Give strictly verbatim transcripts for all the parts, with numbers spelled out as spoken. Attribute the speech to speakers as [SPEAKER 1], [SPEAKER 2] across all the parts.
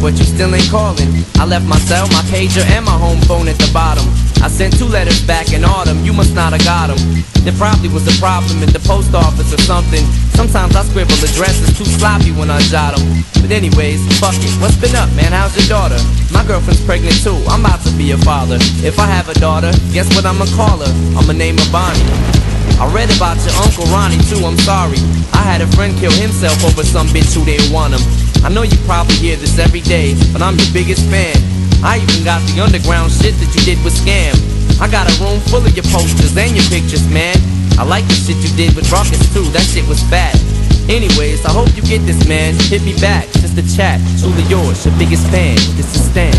[SPEAKER 1] but you still ain't calling. I left my cell, my pager, and my home phone at the bottom. I sent two letters back in autumn, you must not have got them. There probably was a problem at the post office or something. Sometimes I scribble addresses too sloppy when I jot them. But anyways, fuck it, what's been up, man? How's your daughter? My girlfriend's pregnant too, I'm about to be a father. If I have a daughter, guess what I'ma call her? I'ma name her Bonnie. I read about your Uncle Ronnie too, I'm sorry. I had a friend kill himself over some bitch who didn't want him. I know you probably hear this every day, but I'm your biggest fan. I even got the underground shit that you did with Scam. I got a room full of your posters and your pictures, man. I like the shit you did with Ruckus too, that shit was fat. Anyways, I hope you get this, man. Hit me back, just a chat. Truly yours, your biggest fan. This is Stan.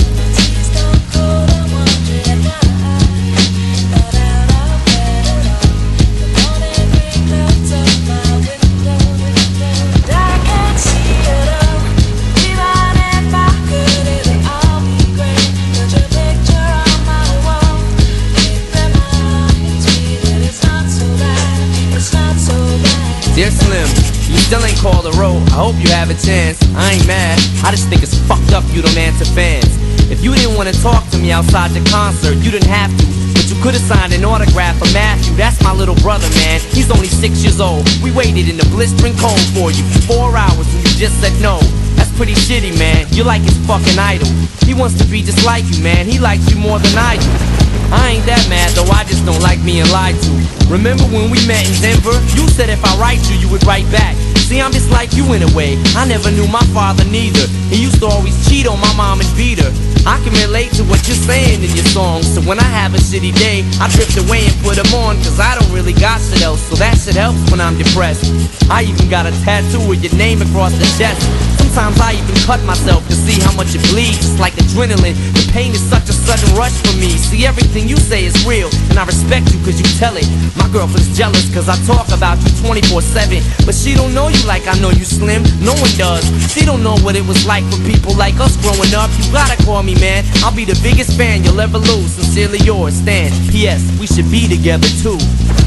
[SPEAKER 1] Dear Slim, you still ain't called a road. I hope you have a chance. I ain't mad, I just think it's fucked up you don't answer fans. If you didn't want to talk to me outside the concert, you didn't have to, but you could've signed an autograph for Matthew. That's my little brother, man. He's only six years old. We waited in the blistering cold for you for four hours and you just said no. That's pretty shitty, man. You're like his fucking idol. He wants to be just like you, man. He likes you more than I do. I ain't that mad though, I just don't like being lied to. Remember when we met in Denver? You said if I write you, you would write back. See, I'm just like you in a way. I never knew my father neither. He used to always cheat on my mom and beat her. I can relate to what you're saying in your songs. So when I have a shitty day, I drift away and put them on, cause I don't really got shit else. So that shit helps when I'm depressed. I even got a tattoo with your name across the chest. Sometimes I even cut myself to see how much it bleeds. It's like adrenaline. The pain is such a sudden rush for me. See, everything you say is real, and I respect you cause you tell it. My girlfriend's jealous cause I talk about you twenty-four seven. But she don't know you like I know you, Slim. No one does. She don't know what it was like for people like us growing up. You gotta call me, man. I'll be the biggest fan you'll ever lose. Sincerely yours, Stan. P S We should be together too.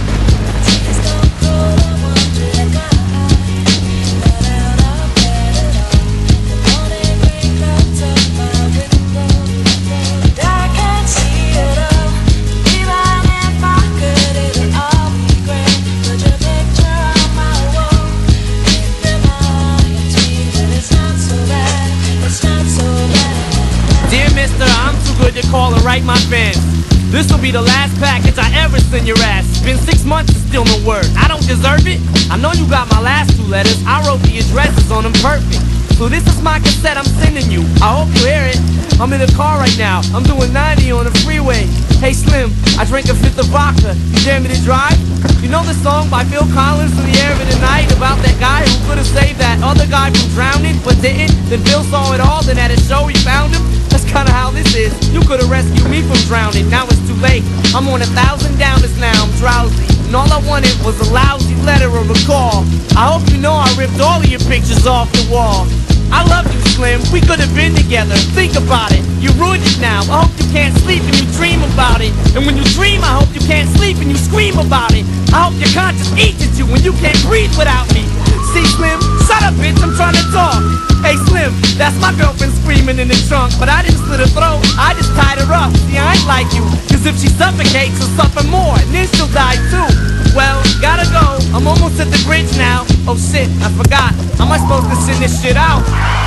[SPEAKER 1] To call and write my fans. This'll be the last package I ever send your ass. It's been six months and still no word. I don't deserve it. I know you got my last two letters. I wrote the addresses on them perfect. So this is my cassette I'm sending you. I hope you hear it. I'm in the car right now. I'm doing ninety on the freeway. Hey Slim, I drank a fifth of vodka. You dare me to drive? You know the song by Phil Collins, In the Air of the Night, about that guy who could've saved that other guy from drowning but didn't? Then Phil saw it all, then at a show he found him. That's kinda how this is. You could've rescued me from drowning, now it's too late. I'm on a thousand downers now, I'm drowsy. And all I wanted was a lousy letter or a call. I hope you know I ripped all of your pictures off the wall. I love you, Slim, we could've been together. Think about it, you ruined it now. I hope you can't sleep and you dream about it. And when you dream, I hope you can't sleep and you scream about it. I hope your conscience eats at you when you can't breathe without me. See, Slim, shut up, bitch, I'm trying to talk. Hey, Slim, that's my girlfriend screaming in the trunk. But I didn't slit her throat, I just tied her up. See, I ain't like you, cause if she suffocates, she'll suffer more, and then she'll die too. Well, gotta go, I'm almost at the bridge now. Oh shit, I forgot, how am I supposed to send this shit out?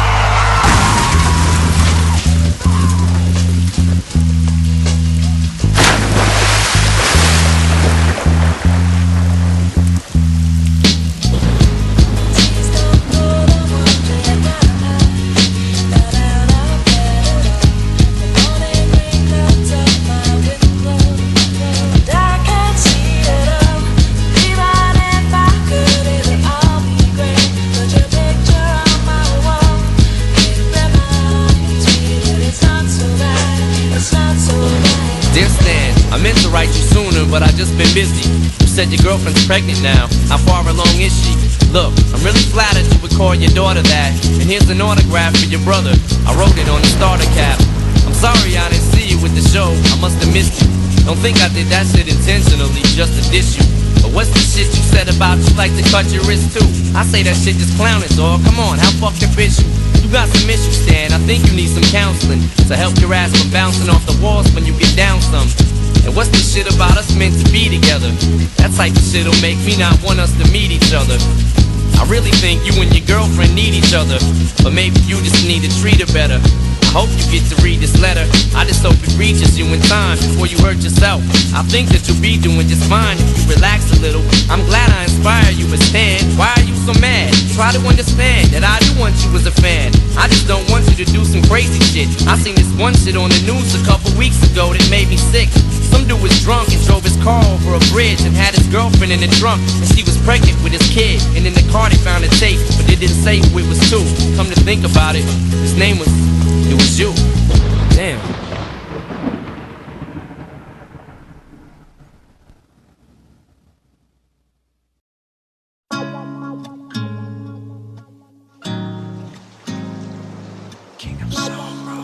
[SPEAKER 1] But I just been busy. You said your girlfriend's pregnant now. How far along is she? Look, I'm really flattered you would call your daughter that. And here's an autograph for your brother. I wrote it on the starter cap. I'm sorry I didn't see you with the show. I must have missed you. Don't think I did that shit intentionally just to diss you. But what's the shit you said about you like to cut your wrist too? I say that shit just clowning, dog. Come on, how fucked up is you? You got some issues, Stan. I think you need some counseling to help your ass from bouncing off the walls when you get down some. And what's this shit about us meant to be together? That type of shit'll make me not want us to meet each other. I really think you and your girlfriend need each other, but maybe you just need to treat her better. I hope you get to read this letter. I just hope it reaches you in time before you hurt yourself. I think that you'll be doing just fine if you relax a little. I'm glad I inspire you, but Stan, why are you so mad? Try to understand that I do want you as a fan. I just don't want you to do some crazy shit. I seen this one shit on the news a couple weeks ago that made me sick. Some dude was drunk and drove his car over a bridge and had his girlfriend in the trunk, and she was pregnant with his kid. And in the car they found a tape, but they didn't say who it was to. Come to think about it, his name was, it was you. Damn. King of Sorrow.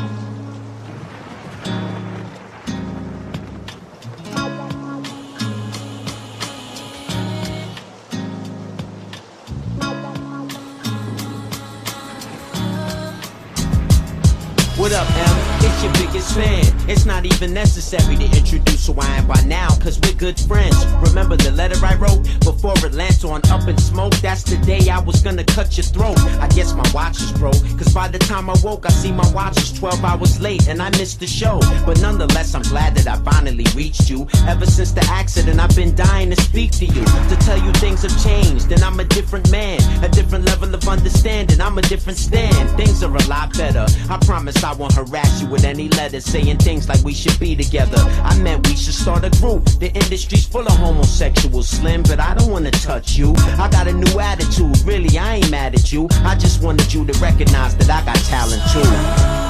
[SPEAKER 2] What up, M? It's your biggest fan. It's not even necessary to introduce who I am by now, cause we're good friends. Remember the letter I wrote before it lands on Up in Smoke? That's the day I was gonna cut your throat. I guess my watch is broke, cause by the time I woke I see my watch is twelve hours late and I missed the show. But nonetheless I'm glad that I finally reached you. Ever since the accident I've been dying to speak to you, to tell you things have changed and I'm a different man, a different level of understanding. I'm a different stand. Things are a lot better. I promise I won't harass you with any letters saying things like we should be together. I meant we should start a group. The industry's full of homosexuals, Slim, but I don't wanna touch you. I got a new attitude, really I ain't mad at you. I just wanted you to recognize that I got talent too.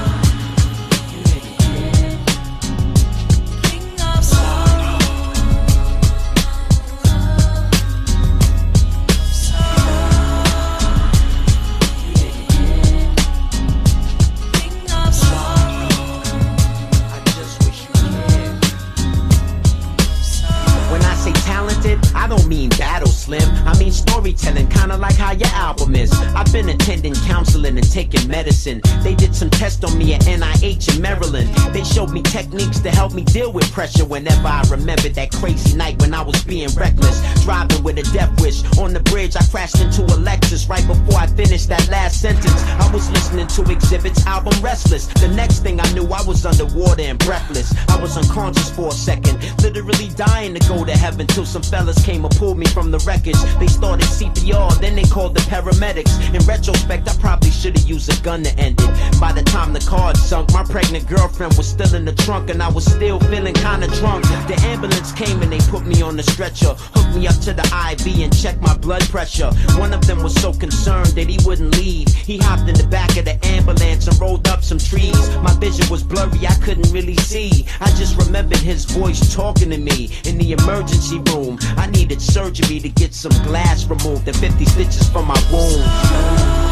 [SPEAKER 2] I don't mean battle, Slim. I mean storytelling, kinda like how your album is. I've been attending counseling and taking medicine. They did some tests on me at N I H in Maryland. They showed me techniques to help me deal with pressure whenever I remembered that crazy night when I was being reckless, driving with a death wish. On the bridge I crashed into a Lexus. Right before I finished that last sentence I was listening to Exhibit's album Restless. The next thing I knew I was underwater and breathless. I was unconscious for a second, literally dying to go to heaven, till some fellas came and pulled me from the wreckage. They started C P R, then they called the paramedics. In retrospect, I probably should've used a gun to end it. By the time the car sunk, my pregnant girlfriend was still in the trunk, and I was still feeling kinda drunk. The ambulance came and they put me on the stretcher, hooked me up to the I V and checked my blood pressure. One of them was so concerned that he wouldn't leave. He hopped in the back of the ambulance and rolled up some trees. My vision was blurry, I couldn't really see. I just remembered his voice talking to me in the emergency room. I needed surgery to get some glass removed and fifty stitches from my wound.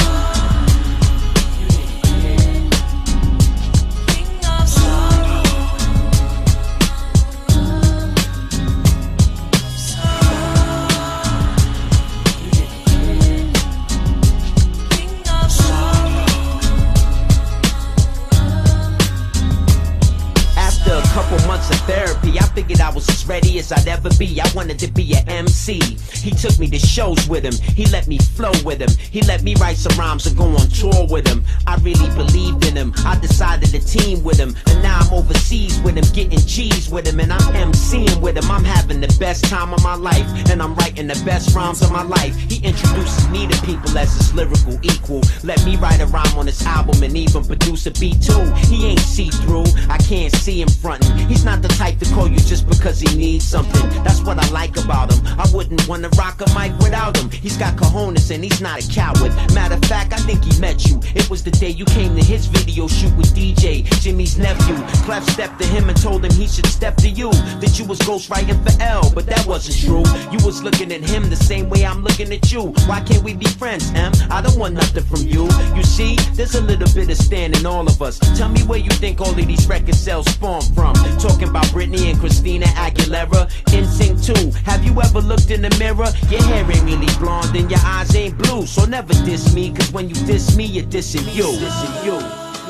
[SPEAKER 2] Therapy, I figured I was as ready as I'd ever be. I wanted to be an M C. He took me to shows with him. He let me flow with him. He let me write some rhymes and go on tour with him. I really believed in him. I decided to team with him. And now I'm overseas with him, getting cheese with him. And I'm MCing with him. I'm having the best time of my life. And I'm writing the best rhymes of my life. He introduces me to people as his lyrical equal. Let me write a rhyme on his album and even produce a beat too. He ain't see-through. I can't see him frontin'. He's not the type to call you just because he needs something. That's what I like about him. I wouldn't wanna rock a mic without him. He's got cojones and he's not a coward. Matter of fact, I think he met you. It was the day you came to his video shoot with D J, Jimmy's nephew. Clef stepped to him and told him he should step to you. That you was ghostwriting for L, but that wasn't true. You was looking at him the same way I'm looking at you. Why can't we be friends, M? I don't want nothing from you. You see, there's a little bit of Stan in all of us. Tell me where you think all of these record sales spawn from. Talking about Britney and Christina Aguilera, N Sync too. Have you ever looked in the mirror? Your hair ain't really blonde and your eyes ain't blue. So never diss me, cause when you diss me, you're dissing you. Dissing you.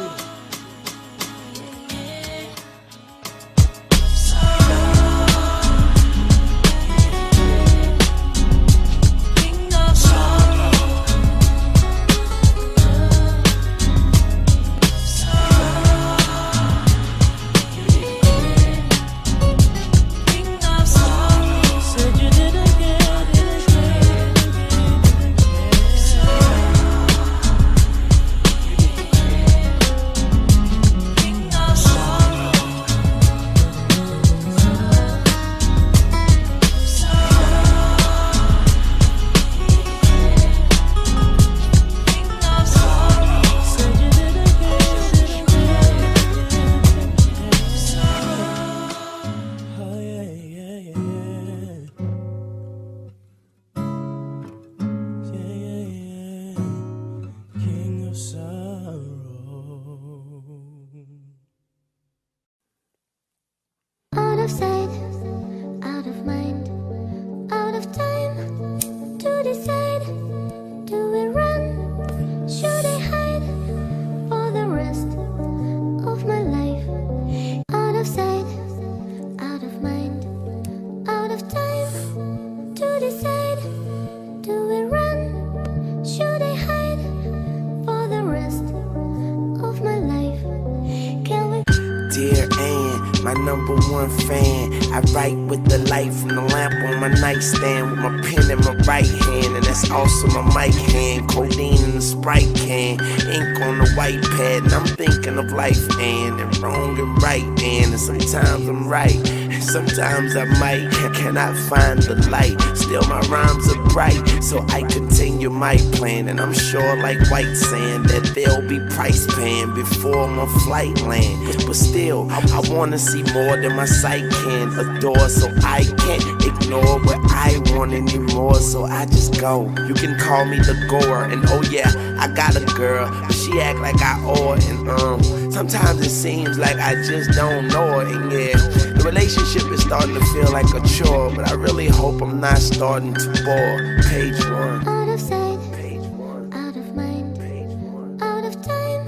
[SPEAKER 3] Sometimes I might cannot find the light. Still my rhymes are bright, so I continue my plan. And I'm sure like white sand that there'll be price paying before my flight land. But still, I wanna see more than my sight can adore. So I can't ignore what I want anymore. So I just go. You can call me the gore. And oh yeah, I got a girl, but she act like I owe her. And um, sometimes it seems like I just don't know her. And yeah, the relationship is starting to feel like a chore, but I really hope I'm not starting to bore. Page one.
[SPEAKER 4] Out of sight, page one. Out of mind, page one. Out of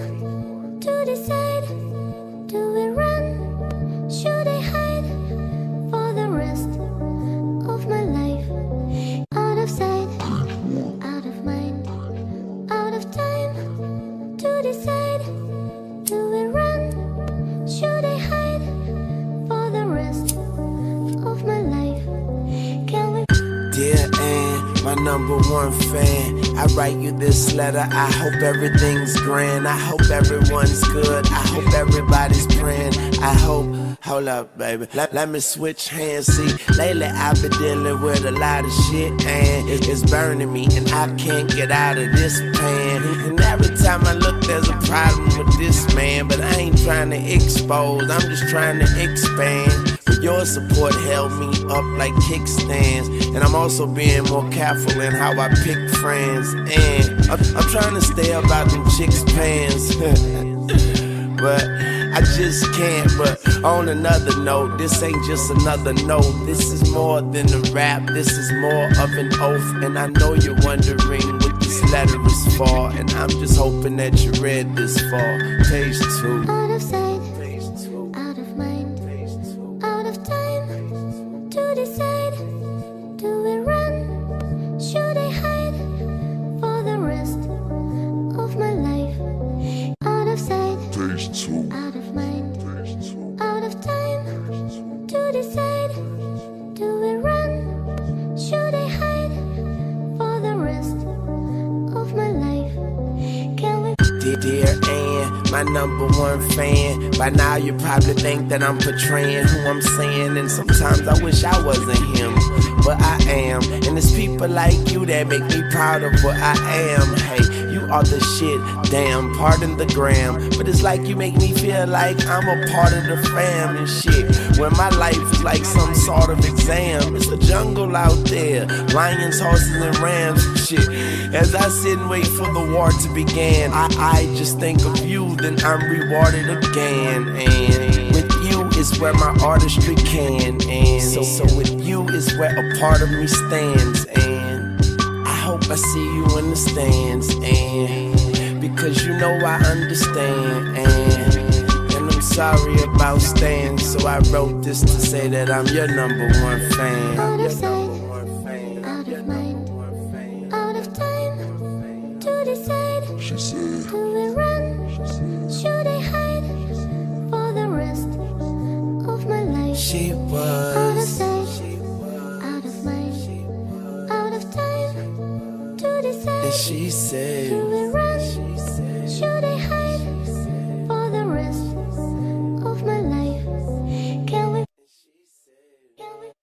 [SPEAKER 4] time to decide. Do we run? Should I hide for the rest of my life? Out of sight, out of mind, out of time to decide. Do we run? Should I hide for the rest of my life? Can we?
[SPEAKER 3] Dear Ann, my number one fan, I write you this letter. I hope everything's grand. I hope everyone's good. I hope everybody's praying. I hope. Hold up, baby. Let, let me switch hands. See, lately I've been dealing with a lot of shit, and it, it's burning me, and I can't get out of this pan. And every time I look, there's a problem with this man. But I ain't trying to expose, I'm just trying to expand. But your support held me up like kickstands, and I'm also being more careful in how I pick friends. And I'm, I'm trying to stay about them chicks' pants. But I just can't. But on another note, this ain't just another note. This is more than a rap, this is more of an oath. And I know you're wondering what this letter is for, and I'm just hoping that you read this far. Page two.
[SPEAKER 4] Out of sight,
[SPEAKER 3] Page two.
[SPEAKER 4] out of mind,
[SPEAKER 3] Page two.
[SPEAKER 4] out of time to decide. Do we run? Should I hide for the rest of my life? Out of sight,
[SPEAKER 3] Page two.
[SPEAKER 4] out of mind,
[SPEAKER 3] Page two.
[SPEAKER 4] out of time to decide. Do we run? Should I hide for the rest of my life? Can we?
[SPEAKER 3] Dear, dear Ann, my number one fan. By now you probably think that I'm portraying who I'm saying, and sometimes I wish I wasn't him, but I am. And it's people like you that make me proud of what I am. Hey, you are the shit, damn, pardon the gram, but it's like you make me feel like I'm a part of the fam and shit. When my life is like some sort of exam, it's a jungle out there, lions, horses, and rams and shit. As I sit and wait for the war to begin, I, I just think of you, then I'm rewarded again. And with you, is where my artistry can end. So, so with you is where a part of me stands. And I hope I see you in the stands. And because you know I understand. And, and I'm sorry about staying. So I wrote this to say that I'm your number one fan.
[SPEAKER 4] Out of sight, out of mind, out of time to decide.
[SPEAKER 3] She said,
[SPEAKER 4] do we run? Should I hide for the rest of my life?
[SPEAKER 3] She
[SPEAKER 4] Out of
[SPEAKER 3] was.
[SPEAKER 4] sight, out of mind, out of time to decide.
[SPEAKER 3] And she
[SPEAKER 4] do
[SPEAKER 3] said,
[SPEAKER 4] we run? Should I hide for the rest of my life? Can we? Can we? Can we? Can we?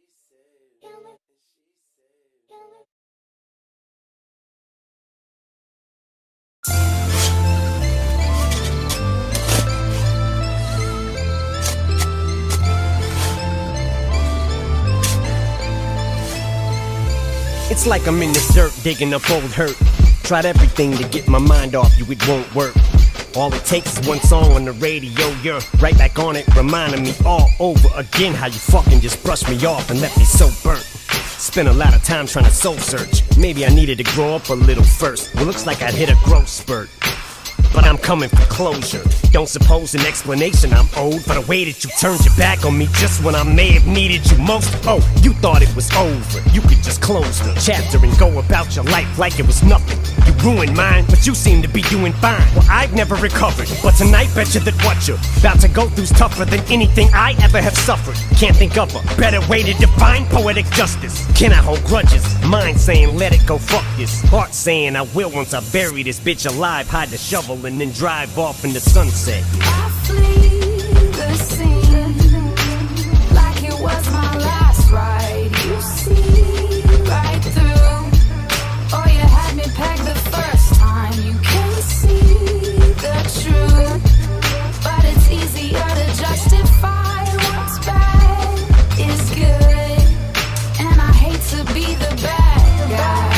[SPEAKER 5] It's like I'm in the dirt digging up old hurt. Tried everything to get my mind off you, it won't work. All it takes is one song on the radio, you're right back on it, reminding me all over again how you fucking just brushed me off and left me so burnt. Spent a lot of time trying to soul search. Maybe I needed to grow up a little first. Well, looks like I'd hit a growth spurt, but I'm coming for closure. Don't suppose an explanation I'm owed for the way that you turned your back on me just when I may have needed you most. Oh, you thought it was over, you could just close the chapter and go about your life like it was nothing. You ruined mine, but you seem to be doing fine. Well, I've never recovered, but tonight bet you that what you're about to go through's tougher than anything I ever have suffered. Can't think of a better way to define poetic justice. Can I hold grudges? Mind saying let it go, fuck this. Heart saying I will once I bury this bitch alive, hide the shovel and then drive off in the sunset.
[SPEAKER 6] I flee the scene like it was my last ride. You see right through. Oh, you had me pegged the first time. You can see the truth, but it's easier to justify what's bad is good. And I hate to be the bad guy.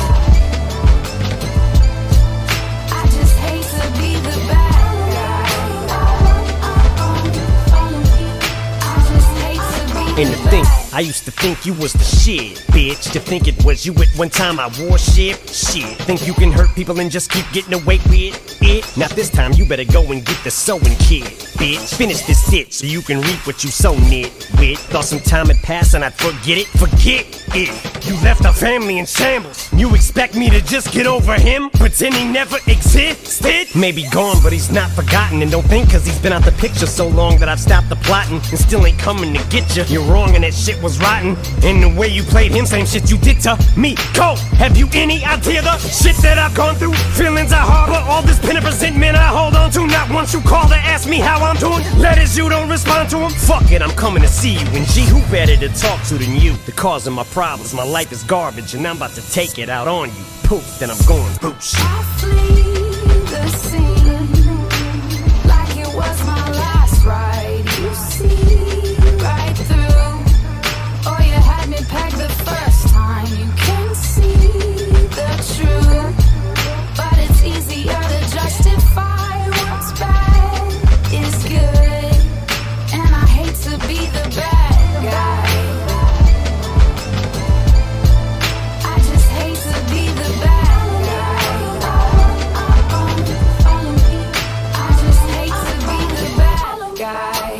[SPEAKER 6] I just hate to be the bad guy.
[SPEAKER 5] And to think, I used to think you was the shit, bitch. To think it was you at one time I wore shit. Shit, think you can hurt people and just keep getting away with it? Now this time you better go and get the sewing kit, bitch. Finish this stitch so you can reap what you sow nitwit. Thought some time had passed and I'd forget it. Forget it. You left our family in shambles. You expect me to just get over him? Pretend he never existed? Maybe gone, but he's not forgotten. And don't think cause he's been out the picture so long that I've stopped the plotting and still ain't coming to get you. You're wrong and that shit was rotten. And the way you played him, same shit you did to me. Cole, have you any idea the shit that I've gone through? Feelings I harbor, all this pin of resentment I hold on to. Not once you call to ask me how I'm doing. Letters you don't respond to them. Fuck it, I'm coming to see you. And gee, who better to talk to than you? The cause of my problems, my life is garbage, and I'm about to take it out on you. Poof, then I'm going boosh.
[SPEAKER 6] I flee the scene like it was my last ride. You see right through. Oh, you had me pegged the first time. You can see the truth, but it's easier to justify what's bad is good. And I hate to be the bad guy. I just hate to be the bad guy. I just hate to be the bad guy.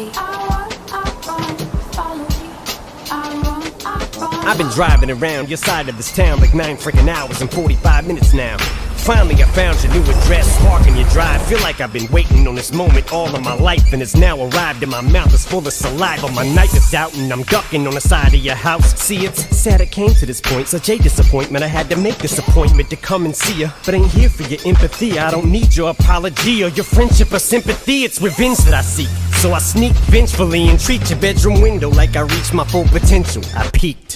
[SPEAKER 5] I've been driving around your side of this town like nine freaking hours and forty-five minutes now. Finally I found your new address, parking your drive. Feel like I've been waiting on this moment all of my life, and it's now arrived and my mouth is full of saliva. My knife is out and I'm ducking on the side of your house. See, it's sad it came to this point, such a disappointment. I had to make this appointment to come and see you, but ain't here for your empathy. I don't need your apology or your friendship or sympathy. It's revenge that I seek, so I sneak vengefully and treat your bedroom window like I reached my full potential. I peaked.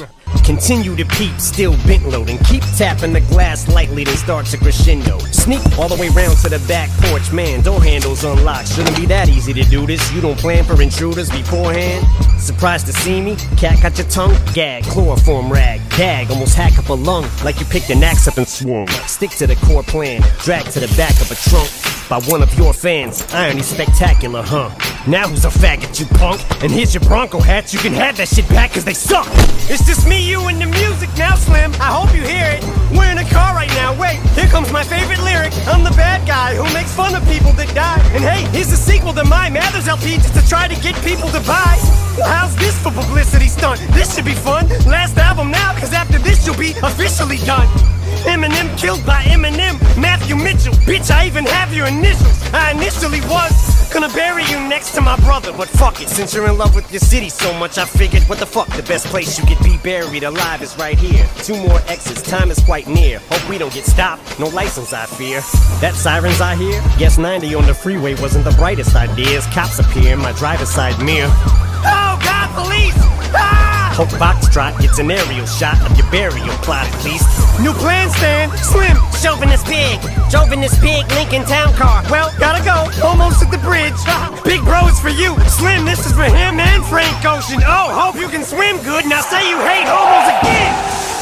[SPEAKER 5] Continue to peep, still bent loading. Keep tapping the glass lightly, then start to crescendo. Sneak all the way round to the back porch, man, door handles unlocked. Shouldn't be that easy to do this. You don't plan for intruders beforehand. Surprised to see me? Cat got your tongue? Gag, chloroform rag, gag, almost hack up a lung, like you picked an axe up and swung. Stick to the core plan, drag to the back of a trunk by one of your fans. Irony spectacular, huh? Now who's a faggot, you punk? And here's your Bronco hats, you can have that shit back cause they suck. It's just me, you, and the music now, Slim. I hope you hear it. We're in a car right now, wait, here comes my favorite lyric. I'm the bad guy who makes fun of people that die. And hey, here's the sequel to my Mathers L P just to try to get people to buy. How's this for publicity stunt? This should be fun. Last album now, cause after this you'll be officially done. Eminem killed by Eminem, Matthew Mitchell. Bitch, I even have your initials. I initially was gonna bury you next to my brother, but fuck it. Since you're in love with your city so much, I figured, what the fuck, the best place you could be buried alive is right here. Two more exits, time is quite near. Hope we don't get stopped, no license I fear. That sirens I hear? Guess ninety on the freeway wasn't the brightest idea as cops appear in my driver's side mirror. Oh God, police! Ah! Hope Foxtrot gets an aerial shot of your burial plot at least. New plan, Stan, Slim, chauvinist pig. Drove in this big Lincoln town car. Well, gotta go, almost at the bridge. Big bro is for you, Slim, this is for him and Frank Ocean. Oh, hope you can swim good, now say you hate homos again.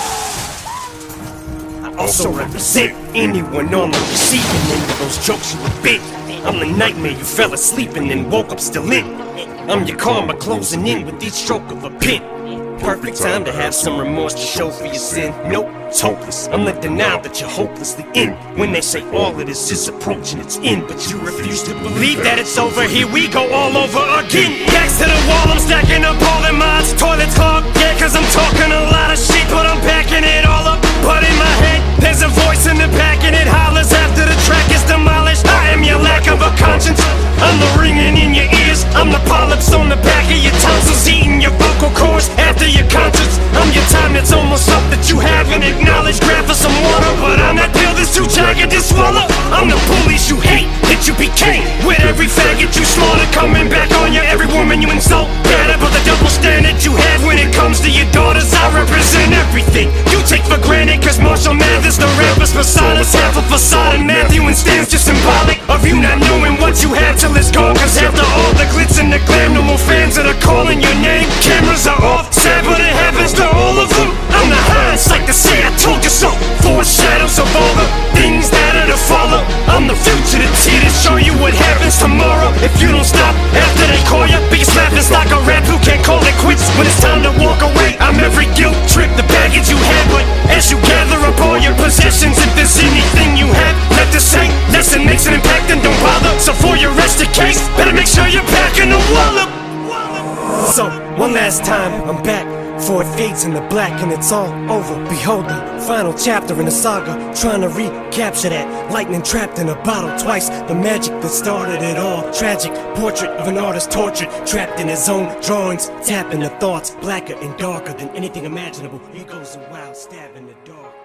[SPEAKER 5] I also represent anyone on the receiving end of those jokes you were big. I'm the nightmare you fell asleep and then woke up still in. I'm your karma closing in with each stroke of a pen. Perfect time to have some remorse to show for your sin. Nope, it's hopeless. I'm the denial that you're hopelessly in. When they say all of this is approaching its end, but you refuse to believe that it's over. Here we go all over again. Backs to the wall, I'm stacking up all the mods. Toilets clogged, yeah, cause I'm talking a lot of shit, but I'm packing it all up. But in my head, there's a voice in the back and it hollers after the track is demolished. I am your lack of a conscience. I'm the ringing in your ears. I'm the polyps on the back of your tonsils, eating your vocal cords after your conscience. I'm your time that's almost up that you haven't acknowledged. Grab for some water, but I'm that pill that's too jagged to swallow. I'm the police you hate, that you became with every faggot you slaughter. Coming back on you, every woman you insult. Better but the double standard you have when it comes to your daughters. I represent everything you take for granted, cause Marshall Mathers, the rapper's persona, half a facade, and Matthew and Stan's just symbolic of you not knowing what you had till it's gone. Cause after all the glitz and the glam, no more fans that are calling your name. Cameras are off, sad but it happens to all of them. I'm the hindsight to say I told you so. Foreshadows of all the things that are to follow. I'm the future, the T to show you what happens tomorrow. If you don't stop after they call you, biggest laughing stock a rap who can't call it quits when it's time to walk away. I'm every guilt trip, the baggage you had, but as you gather up all your possessions, if there's anything you have left to say, lesson makes an impact and don't bother. So for your rest of case, better make sure you're packing a wallop. So, one last time, I'm back, for it fades in the black and it's all over. Behold the final chapter in the saga, trying to recapture that lightning trapped in a bottle twice. The magic that started it all, tragic portrait of an artist tortured, trapped in his own drawings, tapping the thoughts, blacker and darker than anything imaginable. He goes a wild stab in the dark.